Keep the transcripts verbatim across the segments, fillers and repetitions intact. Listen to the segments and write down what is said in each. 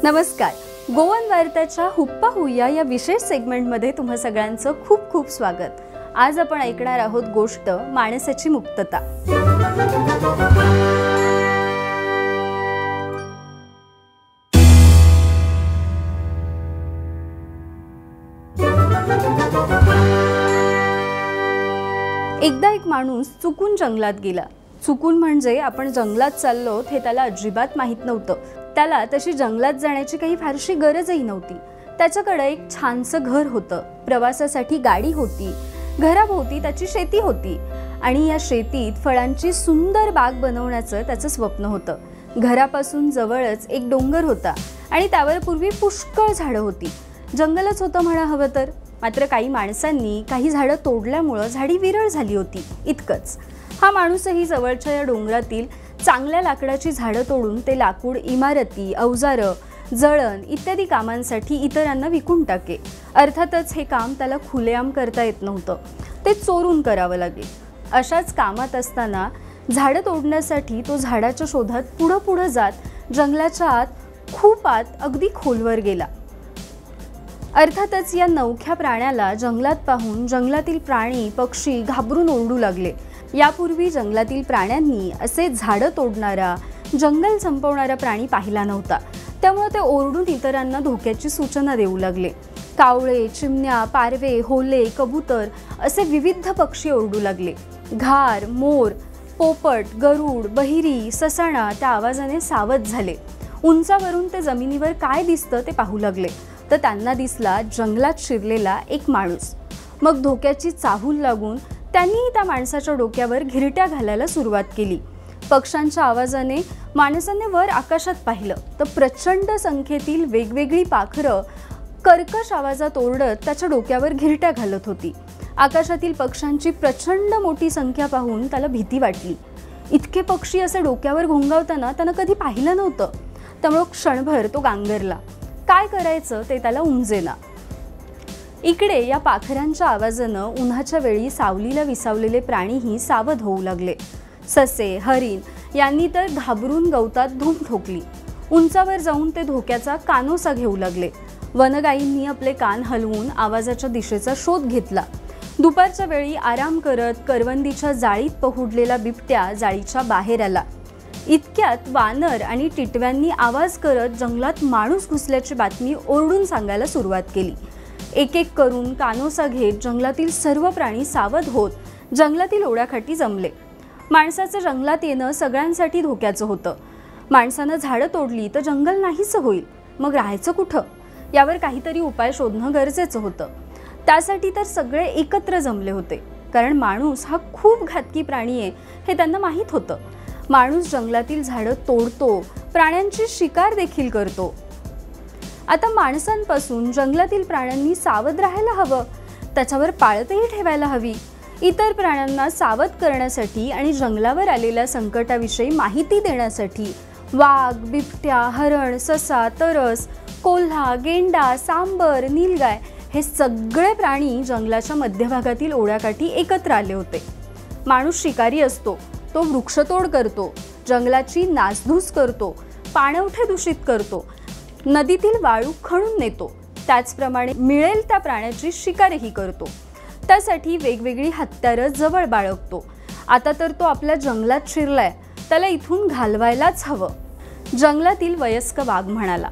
नमस्कार. गोवन वार्ताच्या हुप्पा हुया या विशेष सेगमेंटमध्ये तुम्हा सगळ्यांचं खूप खूप स्वागत. आज आपण ऐकणार आहोत गोष्ट माणसाची मुक्तता. एकदा एक माणूस चुकून जंगलात गेला. चुकून म्हणजे आपण जंगलात चाललो हे त्याला अजिबात माहित नव्हतं. त्याला तशी जंगलात जाण्याची काही फारशी गरजही नव्हती. त्याच्याकडे एक छानसं घर होतं, प्रवासासाठी गाडी होती, घराभोवती त्याची शेती होती आणि या शेतीत फळांची सुंदर बाग बनवण्याचं त्याचं स्वप्न होतं. घरापासून जवळच एक डोंगर होता आणि त्यावर पूर्वी पुष्कळ झाडं होती. जंगलच होतं म्हणा हवं तर. मात्र काही माणसांनी काही झाडं तोडल्यामुळं झाडी विरळ झाली होती, इतकंच. हा माणूसही जवळच्या या डोंगरातील चांगल्या लाकडाची झाडं तोडून ते लाकूड इमारती, अवजारं, जळण इत्यादी कामांसाठी इतरांना विकून टाके. अर्थातच हे काम त्याला खुलेआम करता येत नव्हतं, ते चोरून करावं लागेल. अशाच कामात असताना झाडं तोडण्यासाठी तो झाडाच्या शोधात पुढं पुढं जात जंगलाच्या आत खूप आत अगदी खोलवर गेला. अर्थातच या नवख्या प्राण्याला जंगलात पाहून जंगलातील प्राणी पक्षी घाबरून ओरडू लागले. यापूर्वी जंगलातील प्राण्यांनी असे झाडं तोडणारा, जंगल संपवणारा प्राणी पाहिला नव्हता. त्यामुळे ते ओरडून इतरांना धोक्याची सूचना देऊ लागले. कावळे, चिमण्या, पारवे, होले, कबूतर असे विविध पक्षी ओरडू लागले. घार, मोर, पोपट, गरुड, बहिरी, ससाणा त्या आवाजाने सावध झाले. उंचावरून ते जमिनीवर काय दिसतं ते पाहू लागले तर त्यांना दिसला जंगलात शिरलेला एक माणूस. मग धोक्याची चाहूल लागून त्यांनी त्या माणसाच्या डोक्यावर घिरट्या घालायला सुरुवात केली. पक्ष्यांच्या आवाजाने माणसाने वर आकाशात पाहिलं तर प्रचंड संख्येतील वेगवेगळी पाखरं कर्कश आवाजात ओरडत त्याच्या डोक्यावर घिरट्या घालत होती. आकाशातील पक्ष्यांची प्रचंड मोठी संख्या पाहून त्याला भीती वाटली. इतके पक्षी असे डोक्यावर घोंगावताना त्यानं कधी पाहिलं नव्हतं. त्यामुळे क्षणभर तो गांगरला. काय करायचं ते त्याला उमजेना. इकडे या पाखरांच्या आवाजानं उन्हाच्या वेळी सावलीला विसावलेले प्राणीही सावध होऊ लागले. ससे, हरिण यांनी तर घाबरून गवतात धूम ठोकली. उंचावर जाऊन ते धोक्याचा कानोसा घेऊ लागले. वनगायींनी आपले कान हलवून आवाजाच्या दिशेचा शोध घेतला. दुपारच्या वेळी आराम करत करवंदीच्या जाळीत पहुडलेला बिबट्या जाळीच्या बाहेर आला. इतक्यात वानर आणि टिटव्यांनी आवाज करत जंगलात माणूस घुसल्याची बातमी ओरडून सांगायला सुरुवात केली. एक एक करून कानोसा घेत जंगलातील सर्व प्राणी सावध होत जंगलातील ओढ्याकाठी जमले. माणसाचं जंगलात येणं सगळ्यांसाठी धोक्याचं होतं. माणसानं झाडं तोडली तर जंगल नाहीसं होईल. मग राहायचं कुठं? यावर काहीतरी उपाय शोधणं गरजेचं होतं. त्यासाठी तर सगळे एकत्र जमले होते. कारण माणूस हा खूप घातकी प्राणी आहे हे त्यांना माहीत होतं. माणूस जंगलातील झाडं तोडतो, प्राण्यांची शिकार देखील करतो. आता माणसांपासून जंगलातील प्राण्यांनी सावध राहायला हवं, त्याच्यावर पाळतही ठेवायला हवी. इतर प्राण्यांना सावध करण्यासाठी आणि जंगलावर आलेल्या संकटाविषयी माहिती देण्यासाठी वाघ, बिबट्या, हरण, ससा, तरस, कोल्हा, गेंडा, सांबर, नीलगाय हे सगळे प्राणी जंगलाच्या मध्यभागातील ओढ्याकाठी एकत्र आले होते. माणूस शिकारी असतो, तो वृक्षतोड करतो, जंगलाची नासधूस करतो, पाणवठे दूषित करतो, नदीतील वाळू खणून नेतो. त्याचप्रमाणे मिळेल त्या प्राण्याची शिकारही करतो. त्यासाठी वेगवेगळी हत्यारं जवळ बाळगतो. आता तर तो आपल्या जंगलात शिरलाय, त्याला इथून घालवायलाच हवं. जंगलातील वयस्क वाघ म्हणाला.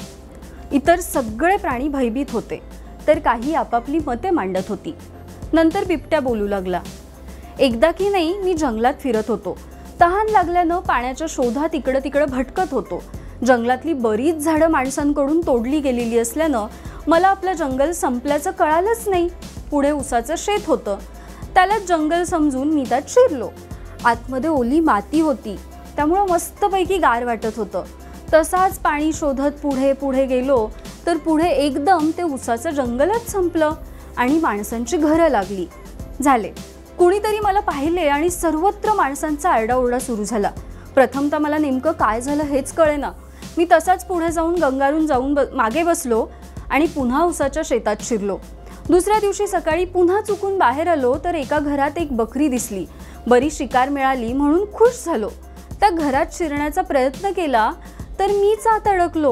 इतर सगळे प्राणी भयभीत होते तर काही आपापली मते मांडत होती. नंतर बिबट्या बोलू लागला. एकदा की नाही मी जंगलात फिरत होतो. तहान लागल्यानं पाण्याच्या शोधात इकडं तिकडं भटकत होतो. जंगलातली बरीच झाडं माणसांकडून तोडली गेलेली असल्यानं मला आपलं जंगल संपल्याचं कळालंच नाही. पुढे उसाचं शेत होतं, त्याला जंगल समजून मी त्यात शिरलो. आतमध्ये ओली माती होती, त्यामुळं मस्तपैकी गार वाटत होतं. तसाच पाणी शोधत पुढे पुढे गेलो तर पुढे एकदम ते उसाचं जंगलच संपलं आणि माणसांची घरं लागली. झाले कुणीतरी मला पाहिले आणि सर्वत्र माणसांचा आरडाओरडा सुरू झाला. प्रथमतः मला नेमकं काय झालं हेच कळेना. मी तसाच पुढे जाऊन गंगारून जाऊन ब मागे बसलो आणि पुन्हा उसाच्या शेतात शिरलो. दुसऱ्या दिवशी सकाळी पुन्हा चुकून बाहेर आलो तर एका घरात एक बकरी दिसली. बरी शिकार मिळाली म्हणून खुश झालो. त्या घरात शिरण्याचा प्रयत्न केला तर मीच आत अडकलो.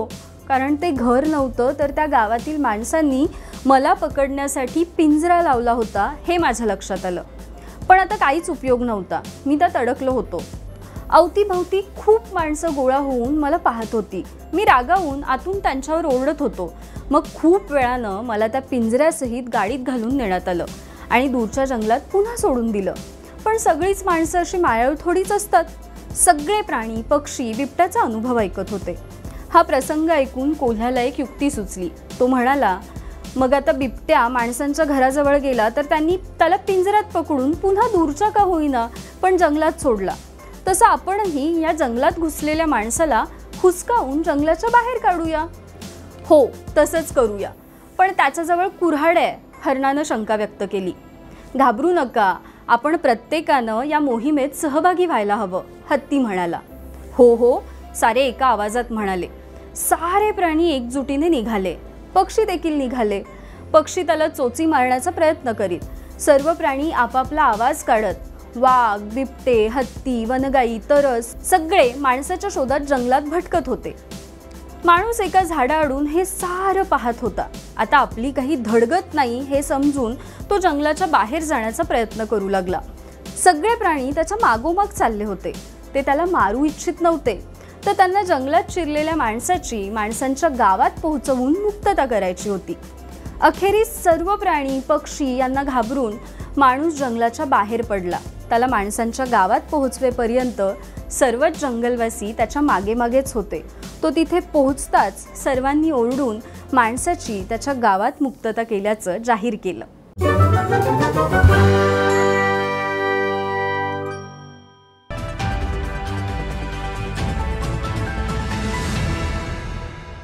कारण ते घर नव्हतं, तर त्या गावातील माणसांनी मला पकडण्यासाठी पिंजरा लावला होता हे माझ्या लक्षात आलं. पण आता काहीच उपयोग नव्हता. मी त्यात अडकलो होतो. अवतीभवती खूप माणसं गोळा होऊन मला पाहत होती. मी रागावून आतून त्यांच्यावर ओरडत होतो. मग खूप वेळानं मला त्या पिंजऱ्यासहित गाडीत घालून नेण्यात आलं आणि दूरच्या जंगलात पुन्हा सोडून दिलं. पण सगळीच माणसं अशी मायाळू थोडीच असतात. सगळे प्राणी, पक्षी बिबट्याचा अनुभव ऐकत होते. हा प्रसंग ऐकून कोल्ह्याला एक युक्ती सुचली. तो म्हणाला, मग आता बिबट्या माणसांच्या घराजवळ गेला तर त्यांनी त्याला पिंजऱ्यात पकडून पुन्हा दूरच्या का होईना पण जंगलात सोडला. तसं आपणही या जंगलात घुसलेल्या माणसाला हुसकावून जंगलाच्या बाहेर काढूया. हो, तसंच करूया. पण त्याच्याजवळ कुऱ्हाड आहे, हरणानं शंका व्यक्त केली. घाबरू नका, आपण प्रत्येकानं या मोहिमेत सहभागी व्हायला हवं, हत्ती म्हणाला. हो हो, सारे एका आवाजात म्हणाले. सारे प्राणी एकजुटीने निघाले. पक्षी देखील निघाले. पक्षी त्याला चोची मारण्याचा प्रयत्न करीत. सर्व प्राणी आपापला आवाज काढत वाघ, बिबटे, हत्ती, वनगाई, तरस सगळे माणसाच्या शोधात जंगलात भटकत होते. माणूस एका झाडाआडून हे सारं पाहत होता. आता आपली काही धडगत नाही हे समजून तो जंगलाच्या बाहेर जाण्याचा प्रयत्न करू लागला. सगळे प्राणी त्याच्या मागोमाग चालले होते. ते त्याला मारू इच्छित नव्हते, तर त्यांना जंगलात शिरलेल्या माणसाची माणसांच्या गावात पोहोचवून मुक्तता करायची होती. अखेरीस सर्व प्राणी, पक्षी यांना घाबरून माणूस जंगलाच्या बाहेर पडला. त्याला माणसांच्या गावात पोहोचवेपर्यंत सर्वच जंगलवासी त्याच्या मागे मागेच होते. तो तिथे पोहोचताच सर्वांनी ओरडून माणसाची त्याच्या गावात मुक्तता केल्याचं जाहीर केलं.